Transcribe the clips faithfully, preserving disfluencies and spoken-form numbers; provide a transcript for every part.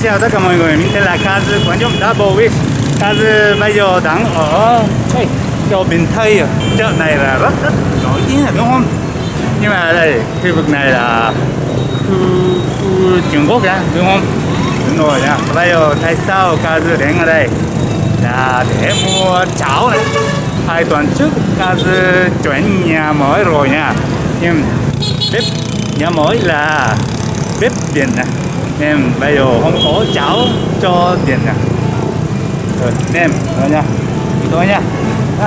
chào tất cả mọi người, mình tên là Kazu, quán trông Double Wish. Kazu bây giờ đang ở hey, chỗ Bình Tây à. Chợ này là rất rất nổi tiếng rồi đúng không? Nhưng mà đây, khu vực này là khu, khu Trung Quốc á, đúng không? Đúng rồi nha. Bây giờ tại sao Kazu đến ở đây? Là để mua cháo này. Hai tuần trước Kazu chuyển nhà mới rồi nha. Nhưng bếp nhà mới là bếp điện nè, nên bây giờ không có cháo cho điện nè. Rồi nem rồi nha, tôi nha. À.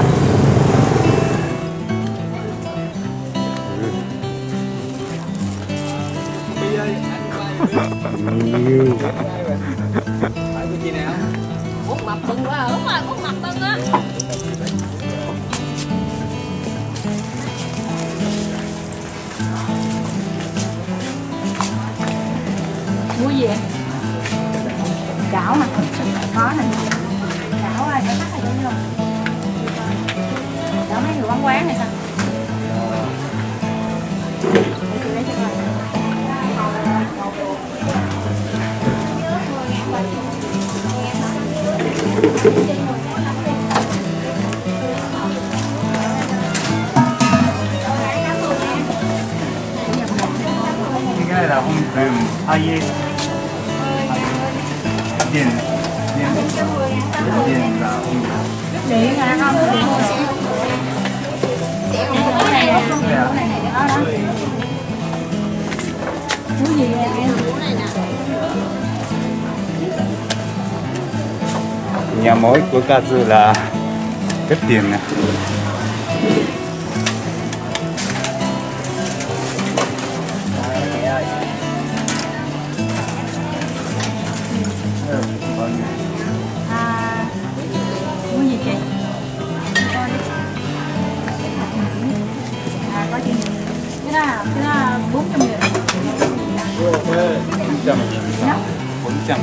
Bút mập bưng quá, đúng rồi, bút mập bưng á. Mua gì vậy? Chảo nè, có nè. Chảo ơi, phải cắt này cho luôn. Chảo mấy người quán quán này sao? Cái này là không dùng ai điện điện điện là không Điện à không? Cái này nè, cái này nè, đó đó. Mua gì vậy? nhà mới của Kazu là bếp điện nè. À, mua gì chị? À, có chuyện gì? Cái đó là, cái đó là bốn trăm nghìn. bốn trăm bốn trăm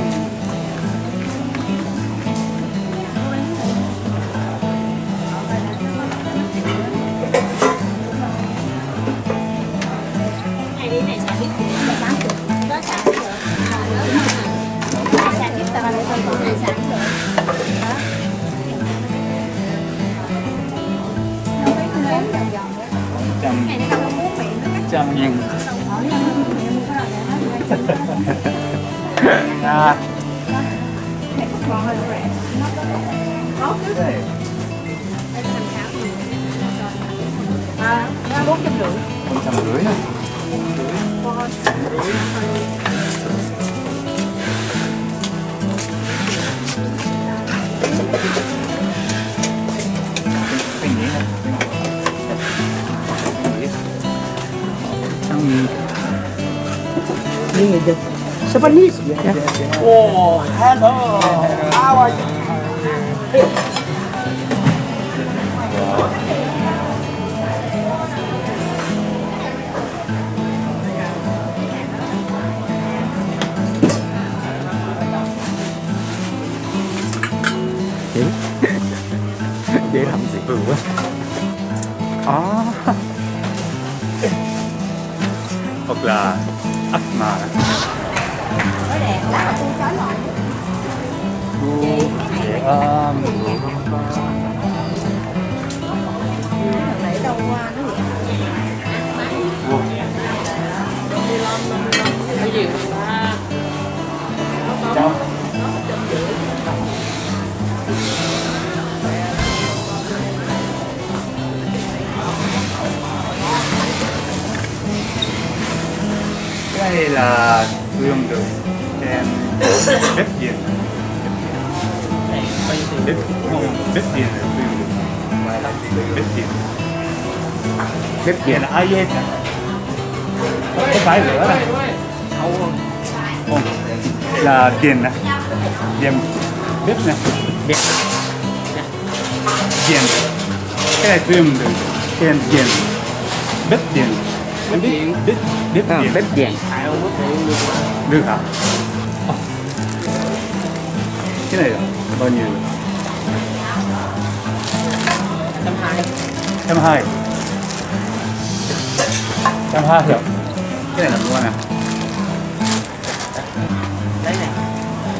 Này đi này xả biết tám mươi. Có xả được. Xả biết tao lại còn này xả được. trăm trăm nghìn. À. À, bốn trăm rưỡi. Bốn trăm rưỡi á. Need Japanese. Yeah. Oh, hello. How are you? Dễ làm gì vừa quá. À. Hoặc là ắt mà. Có đẹp lắm, tôi chói lọn. Chị, cái này là lấy đâu qua nó vậy? Cái gì mà Chào. Cái này là sử dụng được trên bếp điện. Bếp không, bếp điện là sử dụng được bếp điện. Bếp điện là ai hết à? Có phải lửa này? Không. Không. Là điện nè. Điện bếp nè. Điện. Điện. Cái này sử dụng được trên điện. Bếp điện. Bếp điện. Bếp bếp điện. Bếp điện. Được hả? Oh. Cái này là bao nhiêu? Trăm hai. Trăm hai. Trăm hai hiểu. Cái này là mua nè. Đấy này.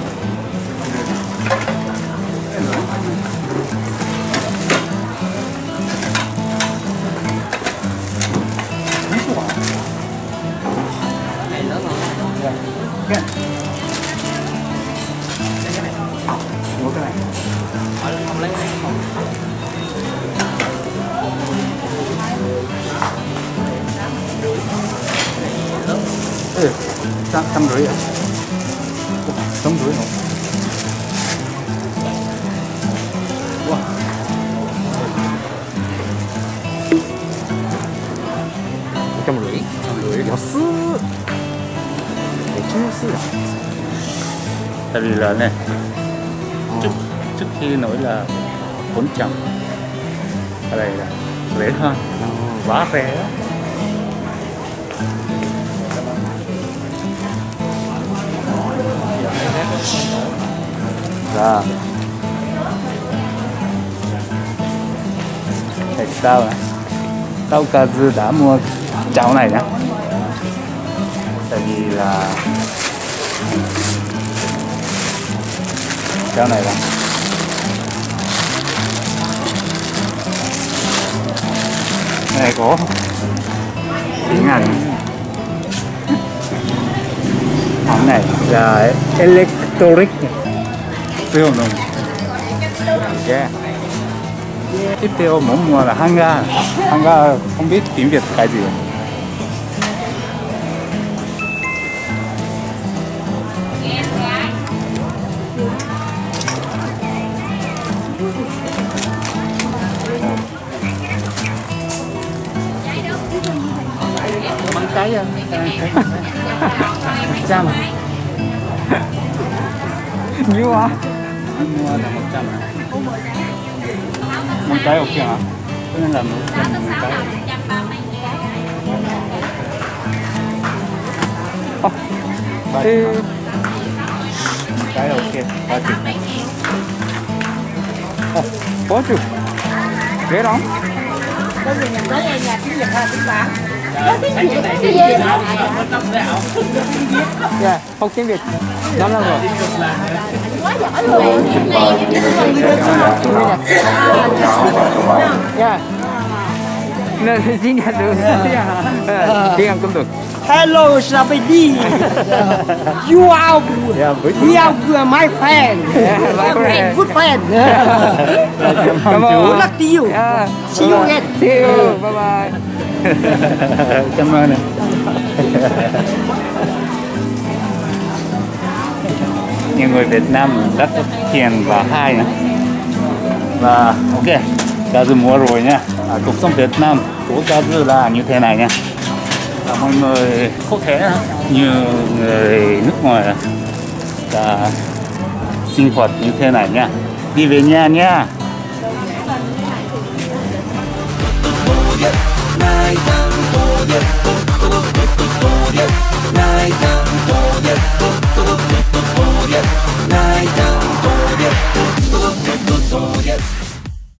Ok. Mua cái này. Không lấy cái không. Ừ, trăm trăm rưỡi à? Trăm rưỡi không? Wow. Trăm rưỡi. Trăm rưỡi. Yasu. Tại vì là này, trước trước khi nói là bốn trăm, cái này là rẻ hơn, quá rẻ đó. Rồi. Tại sao nè? Tao Kazu đã mua cháo này nhá. Tại vì là cháo này là này có tiếng Anh. Món này là electric siêu nồng. Yeah. Tiếp theo muốn mua là hanga. Hanga không biết tiếng Việt cái gì. Măng cái à? một trăm. Nhiêu à? Anh mua là một trăm à? Măng cái ok hả? Cho nên là một trăm măng cái. Ba chục hả? Măng cái ok, ba chục. Ồ, có chứ. Rẻ lắm. Có gì nhận tới em là tiếng Việt hay tiếng Bản? Dạ, không tiếng Việt. Năm năm rồi. Quá giỏi luôn. Dạ. Nên tiếng Anh được. Tiếng Anh cũng được. Hello, Sabedi. You are, Yeah, với we are my friend. my friend. Good friend. Cảm ơn. Good luck to you. Yeah. See you again. See you. Bye bye. cảm ơn. Nhiều người Việt Nam rất hiền và hay nữa. Và ok, Kazu mua rồi nha. À, cuộc sống Việt Nam của Kazu là như thế này nha. Và mọi người có thể như người nước ngoài là sinh hoạt như thế này nha. Đi về nhà nha. Night